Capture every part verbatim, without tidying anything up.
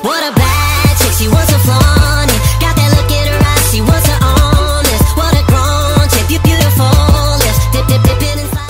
What a bad chick, she wants to flaunt it. Got that look in her eyes, she wants to own this. What a grown chick, you beautiful lips. Dip, dip, dip it inside.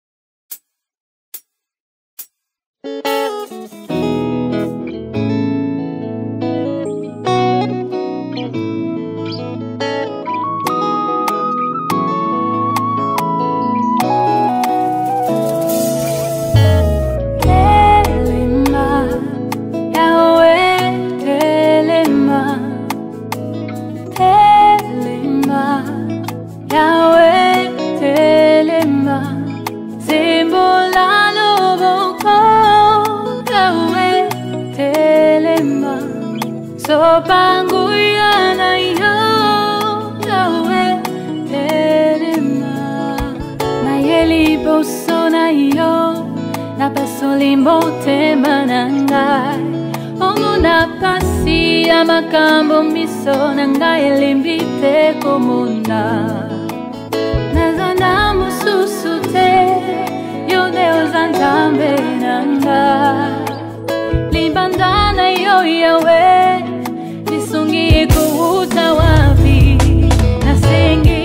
Makambo miso nanga elimbite komuna nazana mususu te yode ozantambe nanga libandana yo yawe lisungi kuhuta wapi nasengi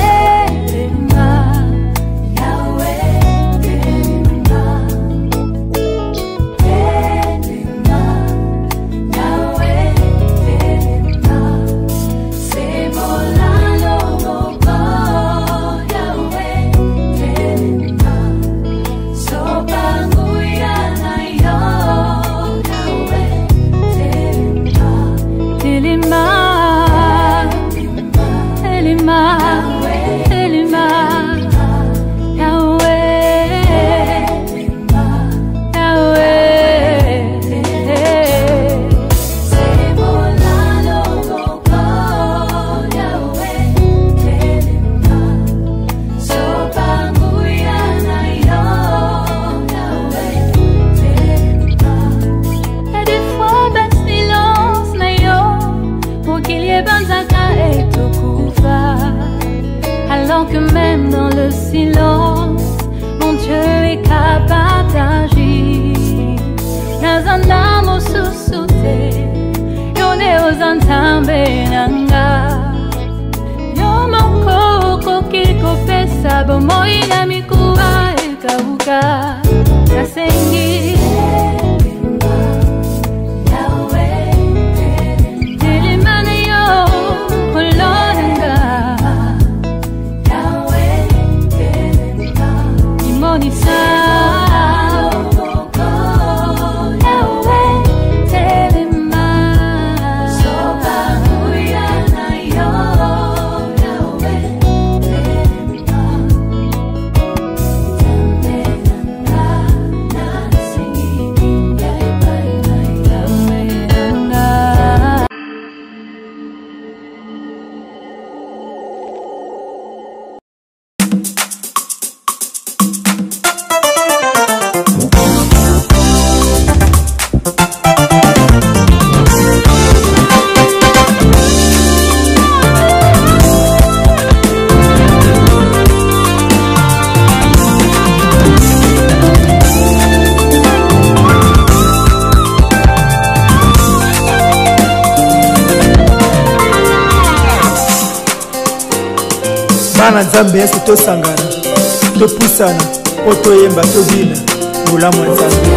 Bana Nzambe yesu tosangana topusana po toyemba tobina ngulamu Nzambe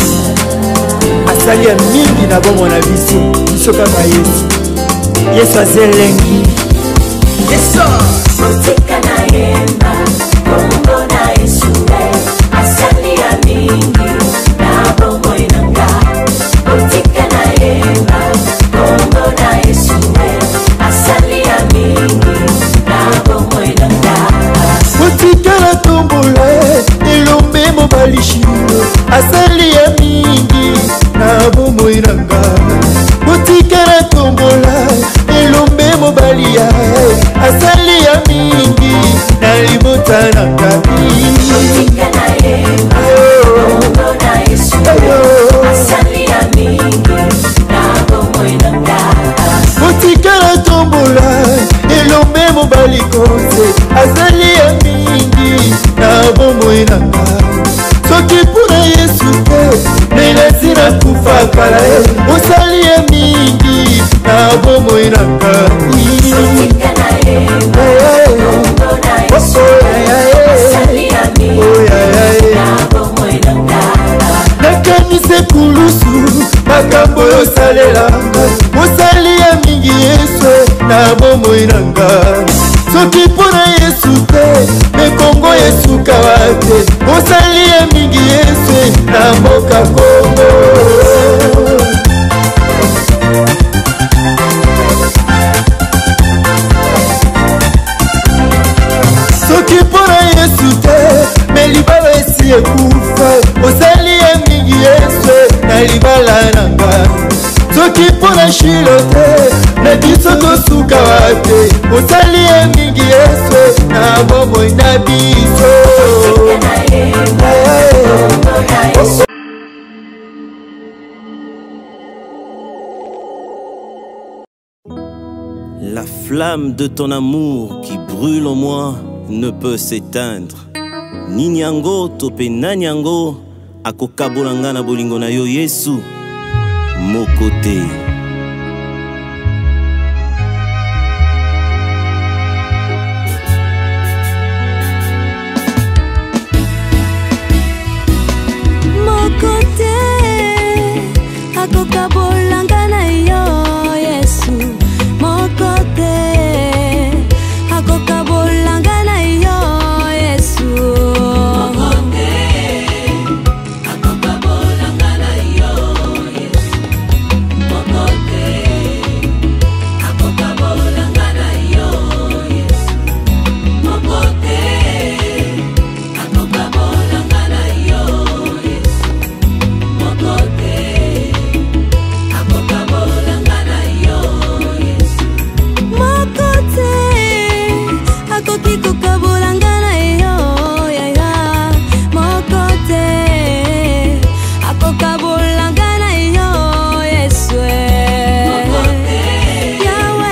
asali ya mingi na bomona biso biso kaka Yesu Yesu azelengi Yesu otika na yemba bongo na Yesu asali ya mingi na bongo inanga otika na yemba bongo na Yesu asali ya mingi na bongo inanga otika na tombola elombe mobalishilo asali ya mingi na bongo inanga otika na tombola elombe mobalia asali ya mingi na libota na kabi otika na yemba bongo na Yesu asali ya mingi na bongo inanga otika na tombola elombe mobali kose asali ya mingi na bombo inanga soki puna Yesu te nenasi na kufa kala osali ye mingi na bomoi na ngai sotika na ye bongo na Yesu asali ya mingi na bomoi na ngai nakanise kulusu makambo yosalela osali ye mingi Yesu na bomoi na ngai soki mpona Yesu te mekongo esukawa te osali ye mingi Yesu na mboka Kongo soki mpona Yesu te me libala esi ekufa osali ye mingi Yesu na libala na ngai soki mpona shilo te na biso tosukawa te osali ye mingi Yesu na bomoi na biso La flamme de ton amour qui brûle en moi ne peut s'éteindre. Ni nyango tope na nyango akokabolanga na bolingo na yo Yesu moko te. Moko te akokabolanga na yo Yesu moko te akokabolanga na yo Yesu moko te akokabolanga na yo Yesu moko te akokabolanga na yo Yesu moko te akokabolanga na yo Yesu moko te akokabolanga na yo Yesu moko te akoki kokabolanga na yo yaya moko te akokabolanga na yo Yesu moko te yawe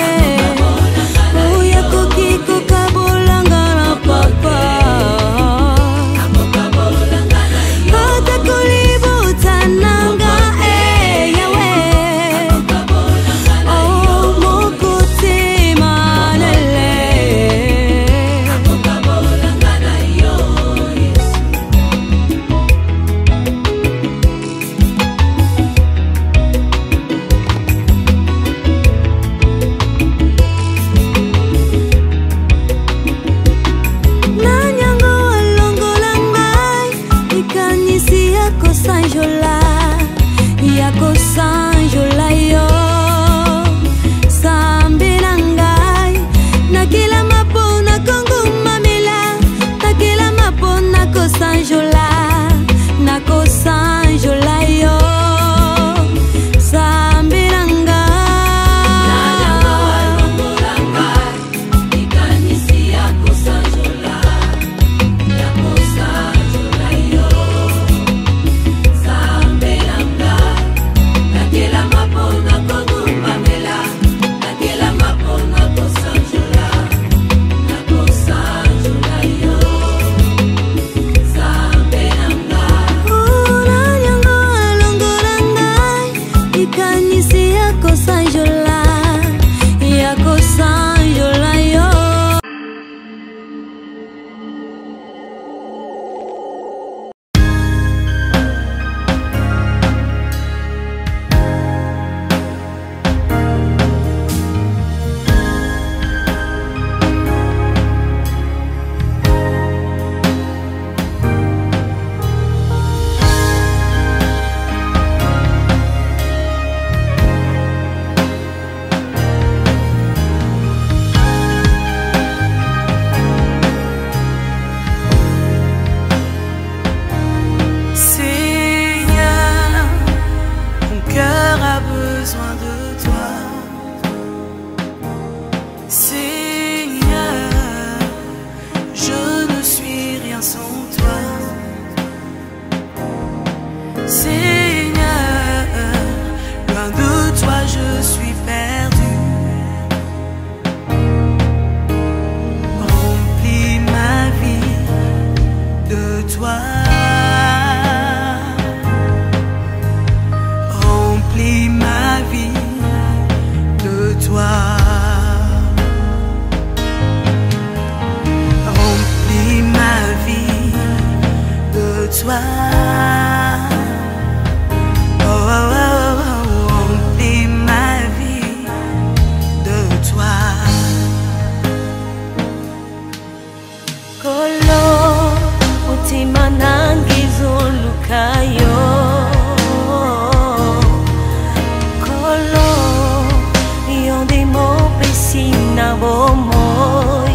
uya koki kokabolanga na papa akokabolanga na yo ata kolibuta nanga eh yawe oh moko te manele akokabolanga na yo Yesu nanyango alongola ngai likanisi ya kosanjola ya kosanjola yo sambe na ngai nakilama mpona kongumamela nakilama mpona kosanjola na kosanjola yo sambe na ikanisi ya kosanjola ya kosanjola yo toi. Oh, oh, oh, oh, remplis ma vie de toi. Kolo utima nangizo lukayo. Kolo yonde mo pesina bomoy.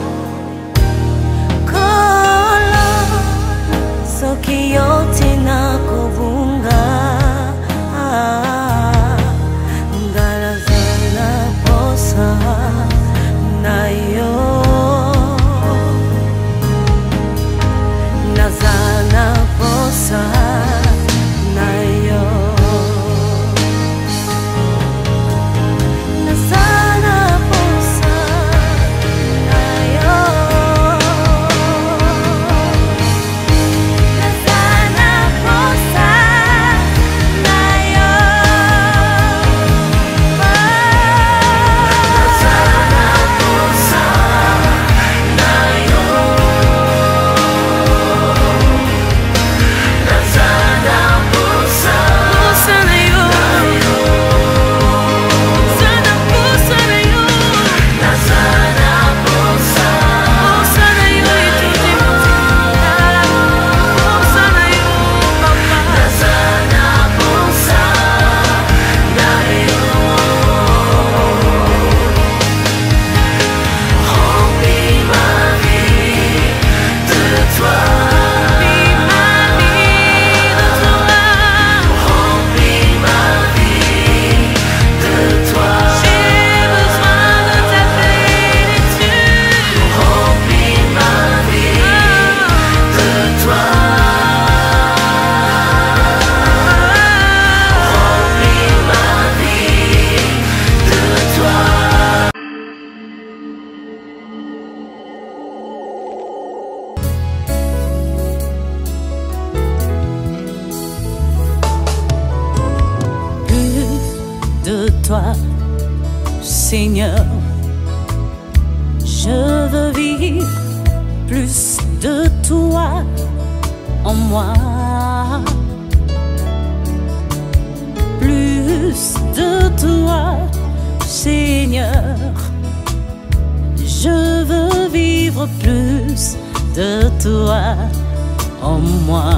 Kolo soki yote na kubunga. Ngala zala posa na yo. Nazana posa na yo. Nazana posa na yo. Nazana posa na yo. Nazana posa na yo. Nazana posa na yo. Nazana posa na yo. Nazana posa posa na yo. Ituti mutima posa na yo, papa. Nazana posa na yo. Remplis ma vie de toi. Remplis ma vie de toi. Remplis ma vie de toi. J'ai besoin de ta plénitude. Remplis ma vie de toi. Remplis ma vie de toi. Plus de toi, Seigneur. Je veux vivre plus de toi en moi. Plus de toi, Seigneur. Je veux vivre plus de toi en moi.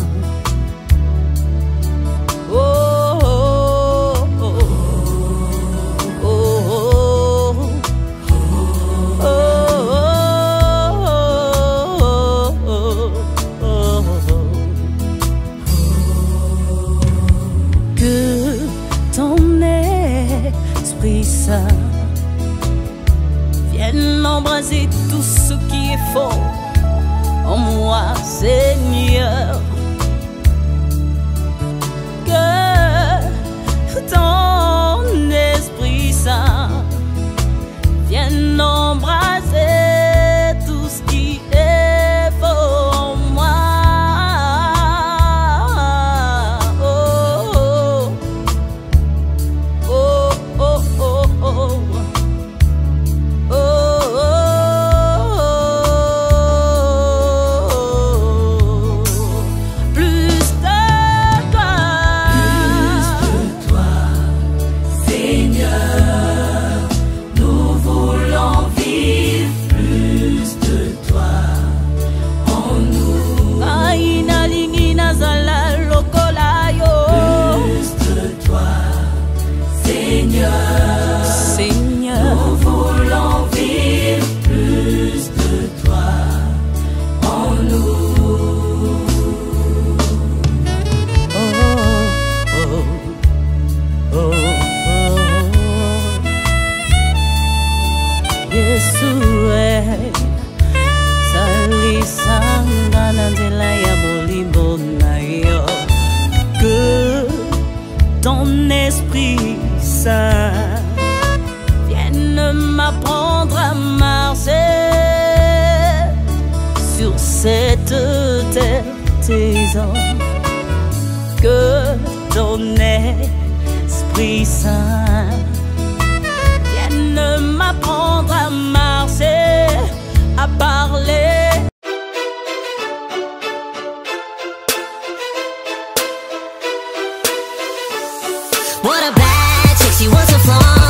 Oh, oh, oh, oh, oh, oh, oh, oh. Que ton Esprit Saint vienne embraser tout ce qui est faux en moi, Seigneur. Que ton Esprit Saint vienne embraser tout ce qui est faux en moi. Oh, oh, oh, oh, oh, oh. Oh, oh, plus de toi, plus de toi, Seigneur. Nous voulons vivre plus de toi en nous. Aïna lingina zala lokolayo. Plus de toi, Seigneur. Seigneur. Nous voulons vivre plus de toi en nous. Oh, oh, oh, oh. Yesue, salisanga na nzela ya bolimbo na yo. Que ton Esprit Saint vienne m'apprendre à marcher sur cette terre tes hommes. Que ton Esprit Saint vienne m'apprendre à marcher, à parler. What a bad chick, she wants to flaunt